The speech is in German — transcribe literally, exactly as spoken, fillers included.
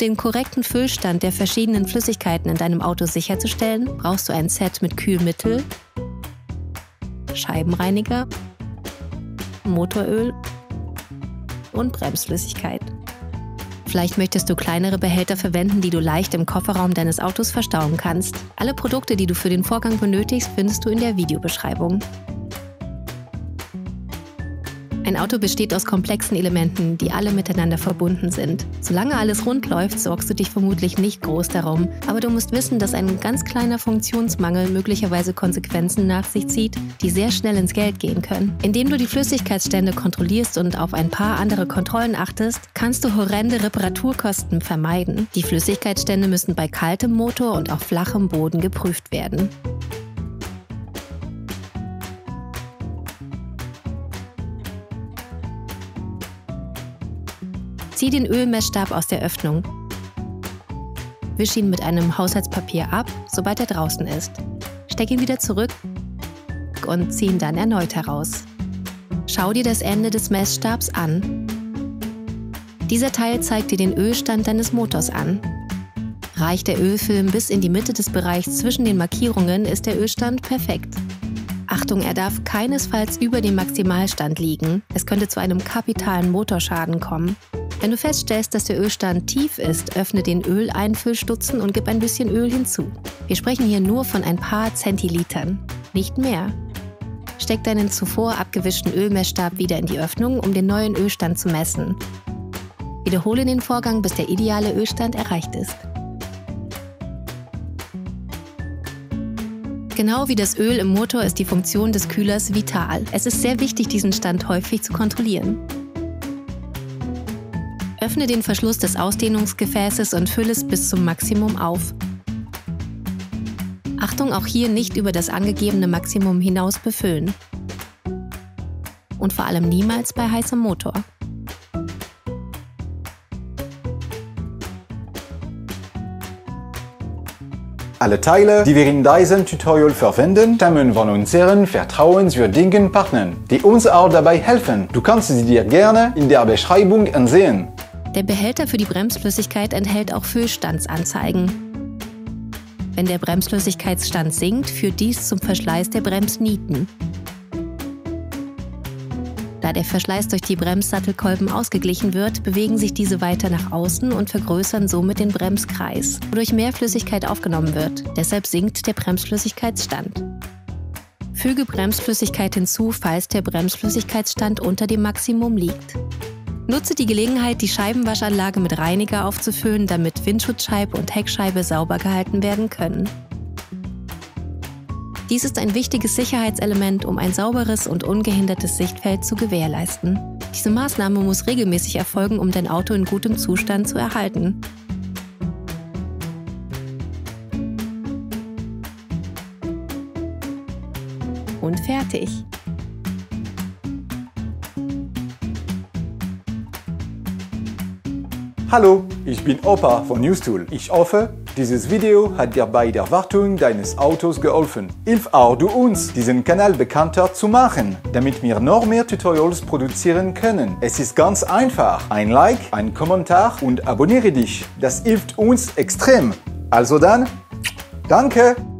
den korrekten Füllstand der verschiedenen Flüssigkeiten in deinem Auto sicherzustellen, brauchst du ein Set mit Kühlmittel, Scheibenreiniger, Motoröl und Bremsflüssigkeit. Vielleicht möchtest du kleinere Behälter verwenden, die du leicht im Kofferraum deines Autos verstauen kannst. Alle Produkte, die du für den Vorgang benötigst, findest du in der Videobeschreibung. Ein Auto besteht aus komplexen Elementen, die alle miteinander verbunden sind. Solange alles rund läuft, sorgst du dich vermutlich nicht groß darum, aber du musst wissen, dass ein ganz kleiner Funktionsmangel möglicherweise Konsequenzen nach sich zieht, die sehr schnell ins Geld gehen können. Indem du die Flüssigkeitsstände kontrollierst und auf ein paar andere Kontrollen achtest, kannst du horrende Reparaturkosten vermeiden. Die Flüssigkeitsstände müssen bei kaltem Motor und auf flachem Boden geprüft werden. Zieh den Ölmessstab aus der Öffnung. Wisch ihn mit einem Haushaltspapier ab, sobald er draußen ist. Steck ihn wieder zurück und zieh ihn dann erneut heraus. Schau dir das Ende des Messstabs an. Dieser Teil zeigt dir den Ölstand deines Motors an. Reicht der Ölfilm bis in die Mitte des Bereichs zwischen den Markierungen, ist der Ölstand perfekt. Achtung, er darf keinesfalls über dem Maximalstand liegen. Es könnte zu einem kapitalen Motorschaden kommen. Wenn du feststellst, dass der Ölstand tief ist, öffne den Öleinfüllstutzen und gib ein bisschen Öl hinzu. Wir sprechen hier nur von ein paar Zentilitern, nicht mehr. Steck deinen zuvor abgewischten Ölmessstab wieder in die Öffnung, um den neuen Ölstand zu messen. Wiederhole den Vorgang, bis der ideale Ölstand erreicht ist. Genau wie das Öl im Motor ist die Funktion des Kühlers vital. Es ist sehr wichtig, diesen Stand häufig zu kontrollieren. Öffne den Verschluss des Ausdehnungsgefäßes und fülle es bis zum Maximum auf. Achtung, auch hier nicht über das angegebene Maximum hinaus befüllen. Und vor allem niemals bei heißem Motor. Alle Teile, die wir in diesem Tutorial verwenden, stammen von unseren vertrauenswürdigen Partnern, die uns auch dabei helfen. Du kannst sie dir gerne in der Beschreibung ansehen. Der Behälter für die Bremsflüssigkeit enthält auch Füllstandsanzeigen. Wenn der Bremsflüssigkeitsstand sinkt, führt dies zum Verschleiß der Bremsnieten. Da der Verschleiß durch die Bremssattelkolben ausgeglichen wird, bewegen sich diese weiter nach außen und vergrößern somit den Bremskreis, wodurch mehr Flüssigkeit aufgenommen wird. Deshalb sinkt der Bremsflüssigkeitsstand. Füge Bremsflüssigkeit hinzu, falls der Bremsflüssigkeitsstand unter dem Maximum liegt. Nutze die Gelegenheit, die Scheibenwaschanlage mit Reiniger aufzufüllen, damit Windschutzscheibe und Heckscheibe sauber gehalten werden können. Dies ist ein wichtiges Sicherheitselement, um ein sauberes und ungehindertes Sichtfeld zu gewährleisten. Diese Maßnahme muss regelmäßig erfolgen, um dein Auto in gutem Zustand zu erhalten. Und fertig! Hallo, ich bin Opa von Newstool. Ich hoffe, dieses Video hat dir bei der Wartung deines Autos geholfen. Hilf auch du uns, diesen Kanal bekannter zu machen, damit wir noch mehr Tutorials produzieren können. Es ist ganz einfach. Ein Like, ein Kommentar und abonniere dich. Das hilft uns extrem. Also dann, danke!